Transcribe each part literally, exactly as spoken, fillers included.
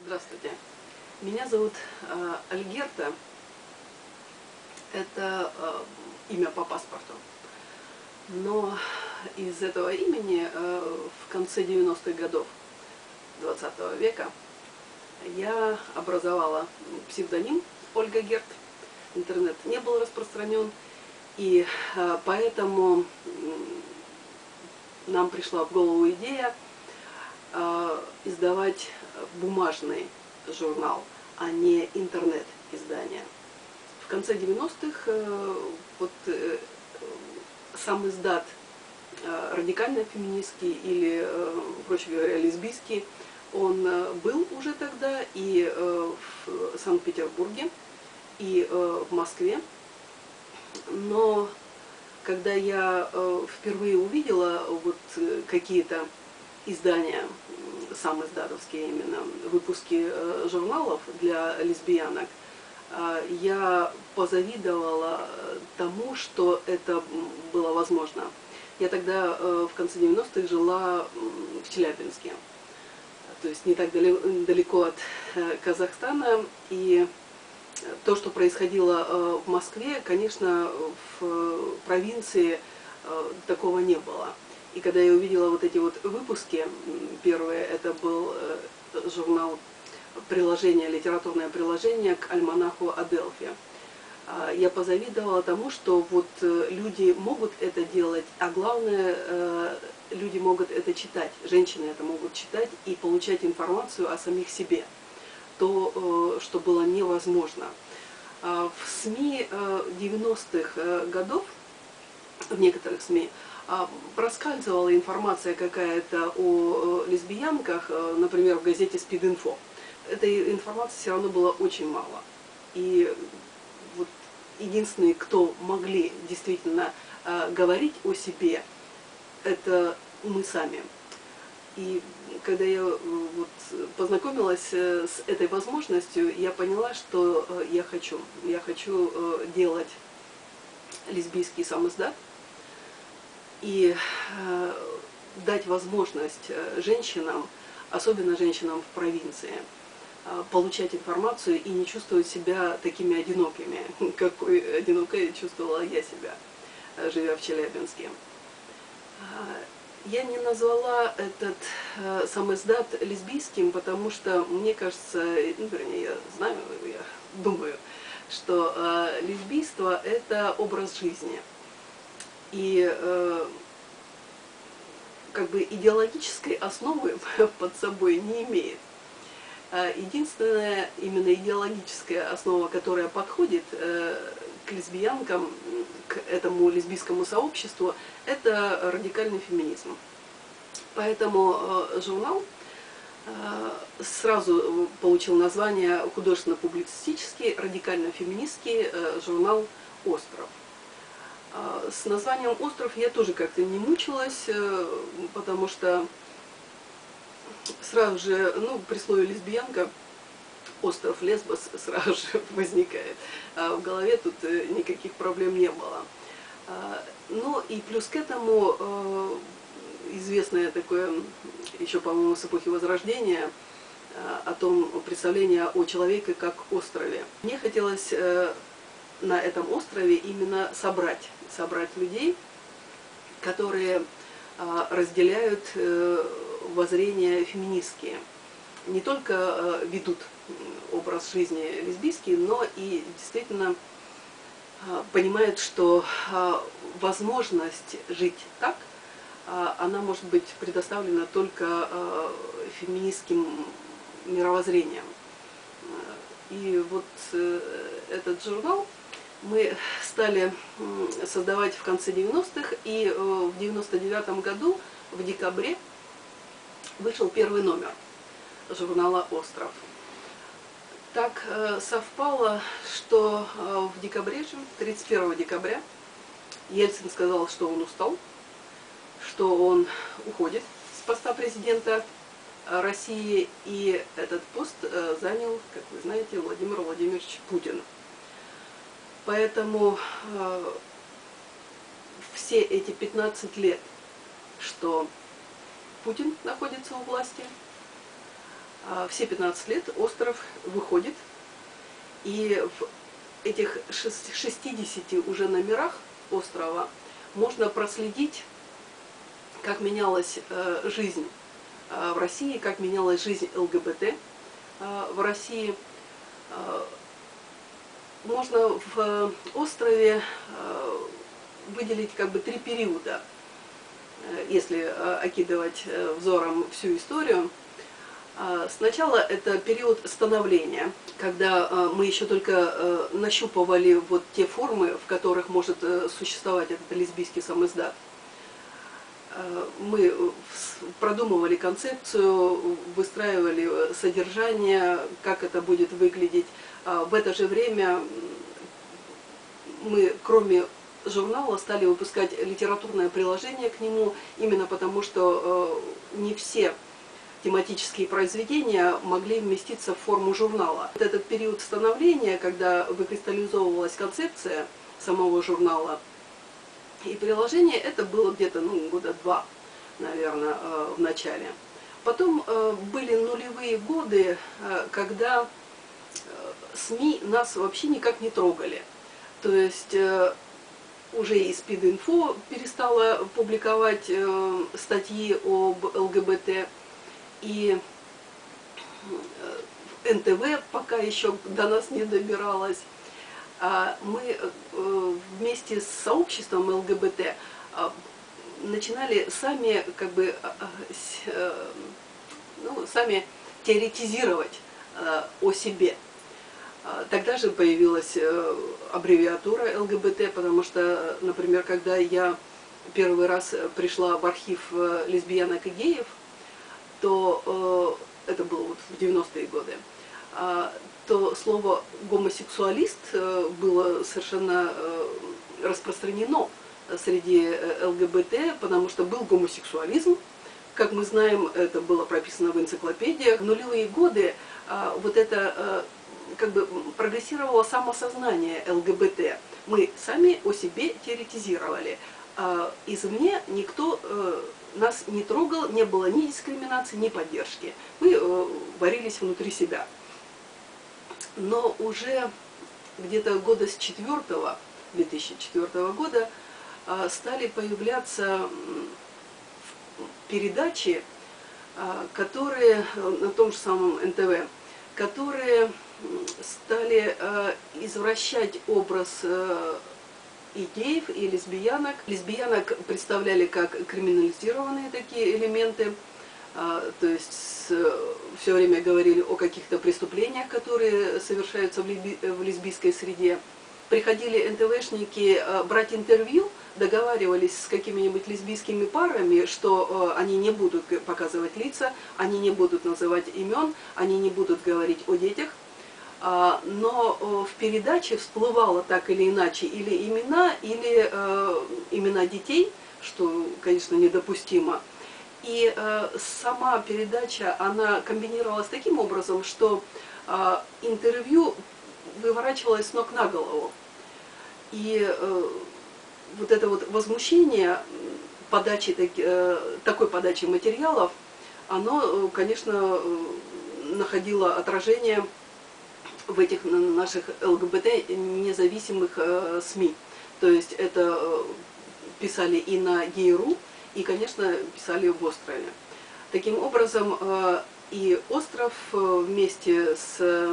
Здравствуйте. Меня зовут э, Альгерта. Это э, имя по паспорту. Но из этого имени э, в конце девяностых годов двадцатого века я образовала псевдоним Ольга Герт. Интернет не был распространен, и э, поэтому нам пришла в голову идея э, издавать бумажный журнал, а не интернет-издание. В конце девяностых э, вот, э, сам издат э, радикально-феминистский или, э, проще говоря, лесбийский, он э, был уже тогда и э, в Санкт-Петербурге, и э, в Москве. Но когда я э, впервые увидела вот э, какие-то издания, сам издатовские именно, выпуски э, журналов для лесбиянок, э, я позавидовала тому, что это было возможно. Я тогда э, в конце девяностых жила в Челябинске, то есть не так далеко от э, Казахстана, и то, что происходило э, в Москве, конечно, в провинции э, такого не было. И когда я увидела вот эти вот выпуски, первые, это был журнал, приложение, литературное приложение к альманаху о Делфи, я позавидовала тому, что вот люди могут это делать, а главное, люди могут это читать, женщины это могут читать и получать информацию о самих себе, то, что было невозможно. В СМИ девяностых годов, в некоторых СМИ, проскальзывала информация какая-то о лесбиянках, например, в газете «Спид-инфо». Этой информации все равно было очень мало. И вот единственные, кто могли действительно говорить о себе, это мы сами. И когда я вот познакомилась с этой возможностью, я поняла, что я хочу. Я хочу делать лесбийский самиздат и э, дать возможность женщинам, особенно женщинам в провинции, э, получать информацию и не чувствовать себя такими одинокими, какой одинокой чувствовала я себя, э, живя в Челябинске. Э, я не назвала этот э, самиздат лесбийским, потому что мне кажется, ну, вернее, я знаю, я думаю, что э, лесбийство – это образ жизни. И э, как бы идеологической основы под собой не имеет. Единственная именно идеологическая основа, которая подходит э, к лесбиянкам, к этому лесбийскому сообществу, это радикальный феминизм. Поэтому э, журнал э, сразу получил название художественно-публицистический, радикально-феминистский э, журнал «Остров». С названием «Остров» я тоже как-то не мучилась, потому что сразу же, ну, при слове «лесбиянка» остров Лесбос сразу же возникает. А в голове тут никаких проблем не было. Ну и плюс к этому известное такое, еще, по-моему, с эпохи Возрождения, о том представлении о человеке как острове. Мне хотелось на этом острове именно собрать, собрать людей, которые а, разделяют э, воззрения феминистские. Не только э, ведут образ жизни лесбийский, но и действительно э, понимают, что э, возможность жить так, э, она может быть предоставлена только э, феминистским мировоззрением. И вот э, этот журнал мы стали создавать в конце девяностых, и в девяносто девятом году, в декабре, вышел первый номер журнала «Остров». Так совпало, что в декабре же, тридцать первого декабря, Ельцин сказал, что он устал, что он уходит с поста президента России, и этот пост занял, как вы знаете, Владимир Владимирович Путин. Поэтому э, все эти пятнадцать лет, что Путин находится у власти, Все пятнадцать лет «Остров» выходит, и в этих шестидесяти уже номерах «Острова» можно проследить, как менялась жизнь в России, как менялась жизнь ЛГБТ в России. Можно в «Острове» выделить как бы три периода, если окидывать взором всю историю. Сначала это период становления, когда мы еще только нащупывали вот те формы, в которых может существовать этот лесбийский самиздат. Мы продумывали концепцию, выстраивали содержание, как это будет выглядеть. В это же время мы, кроме журнала, стали выпускать литературное приложение к нему, именно потому что не все тематические произведения могли вместиться в форму журнала. Вот этот период становления, когда выкристаллизовывалась концепция самого журнала и приложения, это было где-то ну, года два, наверное, в начале. Потом были нулевые годы, когда СМИ нас вообще никак не трогали. То есть уже и Спид-Инфо перестала публиковать статьи об ЛГБТ, и эн тэ вэ пока еще до нас не добиралась. Мы вместе с сообществом ЛГБТ начинали сами, как бы, ну, сами теоретизировать о себе. Тогда же появилась аббревиатура ЛГБТ, потому что, например, когда я первый раз пришла в архив лесбиянок и геев, то э, это было вот в девяностые годы, э, то слово «гомосексуалист» было совершенно э, распространено среди ЛГБТ, потому что был гомосексуализм. Как мы знаем, это было прописано в энциклопедиях. В нулевые годы э, вот это э, как бы прогрессировало самосознание ЛГБТ. Мы сами о себе теоретизировали. Э, извне никто э, нас не трогал, не было ни дискриминации, ни поддержки. Мы э, варились внутри себя. Но уже где-то года с четвертого, две тысячи четвёртого года, э, стали появляться передачи, э, которые на том же самом эн тэ вэ, которые стали э, извращать образ э, и геев, и лесбиянок. Лесбиянок представляли как криминализированные такие элементы, то есть все время говорили о каких-то преступлениях, которые совершаются в лесбийской среде. Приходили эн тэ вэ-шники брать интервью, договаривались с какими-нибудь лесбийскими парами, что они не будут показывать лица, они не будут называть имен, они не будут говорить о детях. Но в передаче всплывало так или иначе или имена, или э, имена детей, что, конечно, недопустимо. И э, сама передача, она комбинировалась таким образом, что э, интервью выворачивалось с ног на голову. И э, вот это вот возмущение подачи, э, такой подачи материалов, оно, конечно, находило отражение в этих наших ЛГБТ независимых э, СМИ. То есть это э, писали и на гей точка ру, и, конечно, писали в «Острове». Таким образом, э, и «Остров» вместе с э,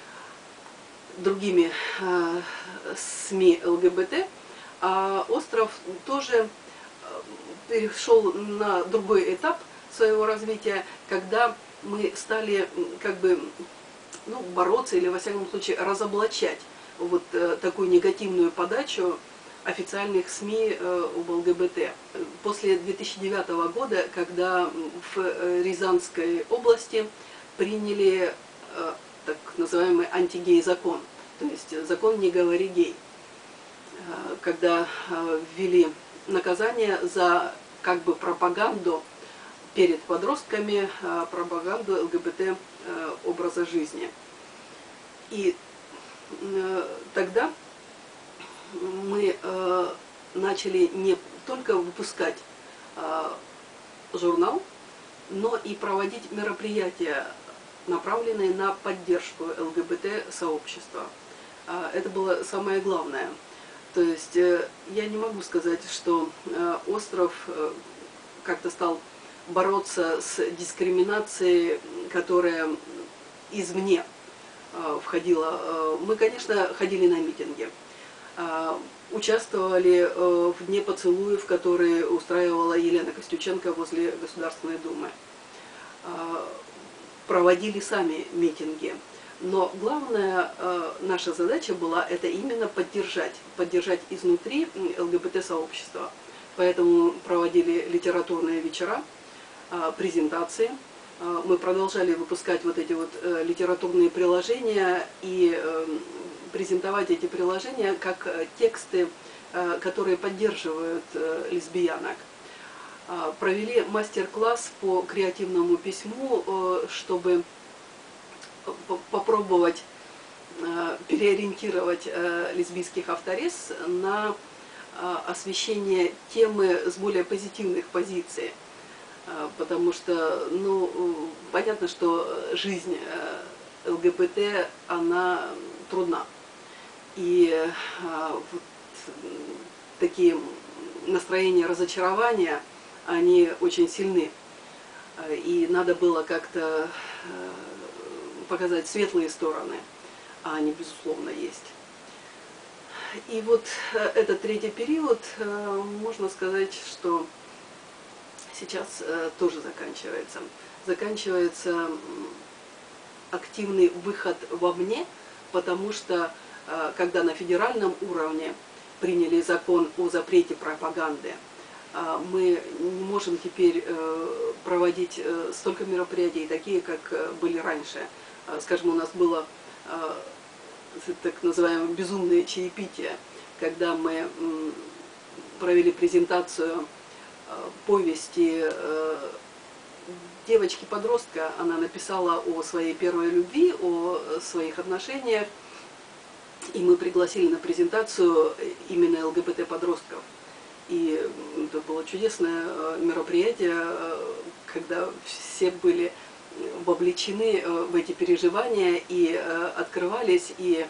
другими э, СМИ ЛГБТ, а «Остров» тоже перешел на другой этап своего развития, когда мы стали как бы ну, бороться или, во всяком случае, разоблачать вот э, такую негативную подачу официальных СМИ э, об ЛГБТ. После две тысячи девятого года, когда в э, Рязанской области приняли э, так называемый антигей-закон, то есть закон «Не говори гей», э, когда э, ввели наказание за как бы пропаганду перед подростками, э, пропаганду ЛГБТ э, образа жизни. И э, тогда мы э, начали не только выпускать э, журнал, но и проводить мероприятия направленные на поддержку ЛГБТ-сообщества. Это было самое главное. То есть я не могу сказать, что остров как-то стал бороться с дискриминацией, которая извне входила. Мы, конечно, ходили на митинги, участвовали в Дне поцелуев, которые устраивала Елена Костюченко возле Государственной Думы, проводили сами митинги. Но главная наша задача была это именно поддержать, поддержать изнутри ЛГБТ-сообщества. Поэтому проводили литературные вечера, презентации. Мы продолжали выпускать вот эти вот литературные приложения и презентовать эти приложения как тексты, которые поддерживают лесбиянок. Провели мастер-класс по креативному письму, чтобы попробовать переориентировать лесбийских авторесс на освещение темы с более позитивных позиций. Потому что, ну, понятно, что жизнь ЛГБТ, она трудна. И вот такие настроения разочарования, они очень сильны. И надо было как-то показать светлые стороны, а они, безусловно, есть. И вот этот третий период, можно сказать, что сейчас тоже заканчивается. Заканчивается активный выход вовне, потому что когда на федеральном уровне приняли закон о запрете пропаганды, мы не можем теперь проводить столько мероприятий, такие, как были раньше. Скажем, у нас было так называемое безумное чаепитие, когда мы провели презентацию повести девочки-подростка. Она написала о своей первой любви, о своих отношениях, и мы пригласили на презентацию именно ЛГБТ-подростков. И это было чудесное мероприятие, когда все были вовлечены в эти переживания и открывались и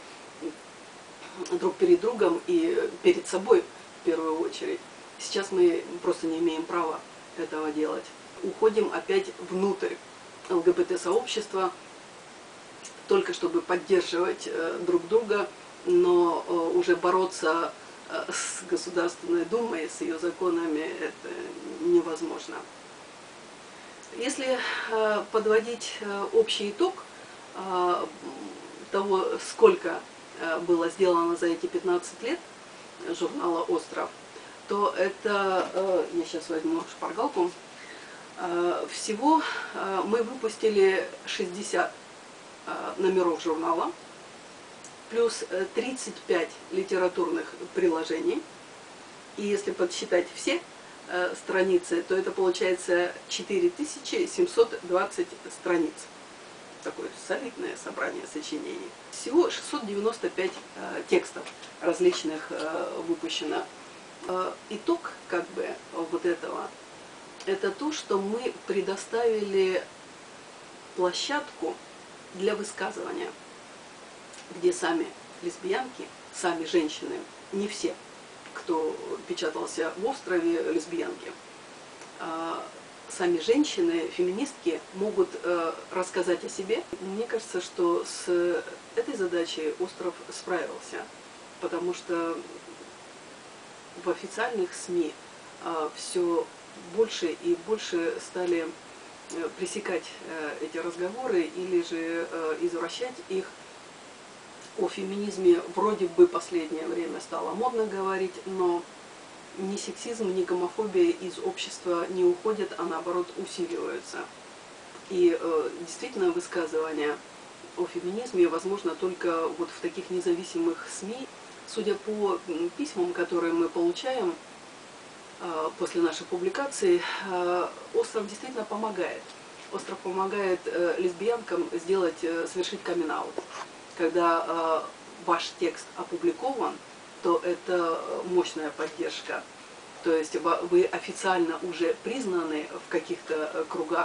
друг перед другом, и перед собой в первую очередь. Сейчас мы просто не имеем права этого делать. Уходим опять внутрь ЛГБТ-сообщества, только чтобы поддерживать друг друга, но уже бороться с Государственной Думой, с ее законами, это невозможно. Если подводить общий итог того, сколько было сделано за эти пятнадцать лет журнала «Остров», то это, я сейчас возьму шпаргалку, всего мы выпустили шестьдесят номеров журнала, плюс тридцать пять литературных приложений. И если подсчитать все э, страницы, то это получается четыре тысячи семьсот двадцать страниц. Такое солидное собрание сочинений. Всего шестьсот девяносто пять э, текстов различных э, выпущено. Э, итог как бы вот этого, это то, что мы предоставили площадку для высказывания, где сами лесбиянки, сами женщины, не все, кто печатался в «Острове», лесбиянки, а сами женщины, феминистки, могут рассказать о себе. Мне кажется, что с этой задачей «Остров» справился, потому что в официальных СМИ все больше и больше стали пресекать эти разговоры или же извращать их. О феминизме вроде бы последнее время стало модно говорить, но ни сексизм, ни гомофобия из общества не уходят, а наоборот усиливаются. И э, действительно высказывания о феминизме возможно только вот в таких независимых СМИ. Судя по письмам, которые мы получаем э, после нашей публикации, э, «Остров» действительно помогает. «Остров» помогает э, лесбиянкам сделать, э, совершить камин-аут. Когда э, ваш текст опубликован, то это мощная поддержка. То есть вы официально уже признаны в каких-то кругах,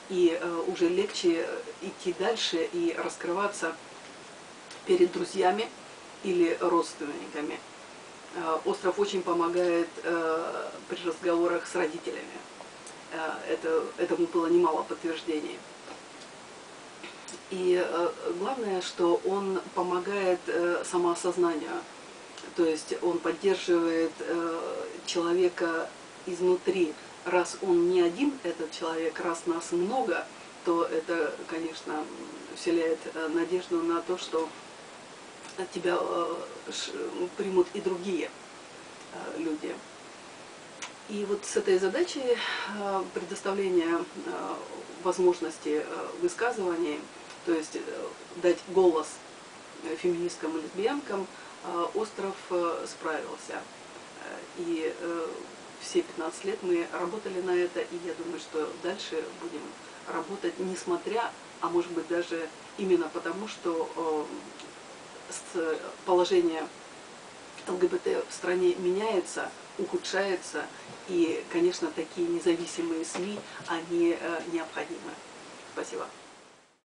и уже легче идти дальше и раскрываться перед друзьями или родственниками. Остров очень помогает при разговорах с родителями. Это, этому было немало подтверждений. И главное, что он помогает самоосознанию. То есть он поддерживает человека изнутри. Раз он не один, этот человек, раз нас много, то это, конечно, вселяет надежду на то, что тебя примут и другие люди. И вот с этой задачей предоставления возможности высказываний, то есть дать голос феминисткам и лесбиянкам, остров справился. И все пятнадцать лет мы работали на это, и я думаю, что дальше будем работать, несмотря, а может быть даже именно потому, что положение ЛГБТ в стране меняется, ухудшается, и, конечно, такие независимые СМИ, они необходимы. Спасибо.